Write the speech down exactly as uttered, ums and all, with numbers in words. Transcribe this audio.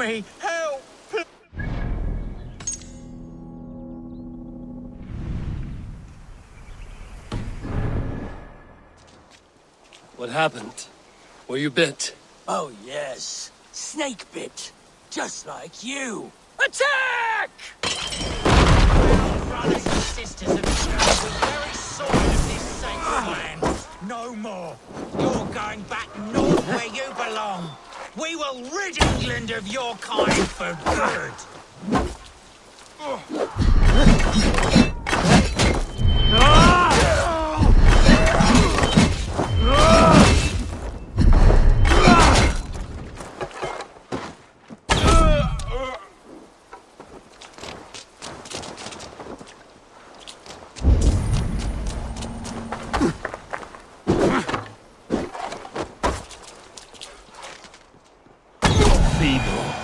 me! Help! What happened? Were you bit? Oh, yes. Snake bit. Just like you. Attack! Our brothers and sisters have turned the very soil of this sacred land. No more. You're going back north where you belong. We will rid England of your kind for good. Feeble.